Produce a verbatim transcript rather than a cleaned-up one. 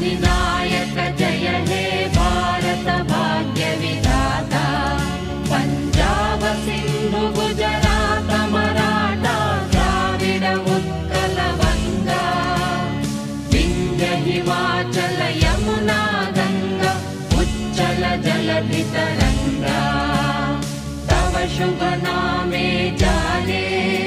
अधिनायक जय हे भारत भाग्य विधाता। पंजाब सिंधु गुजरात मराठा द्राविड उत्कल बंगा, विंध्य हिमाचल यमुना गंगा उच्चल जलधि तरंगा। तव शुभ नामे जाने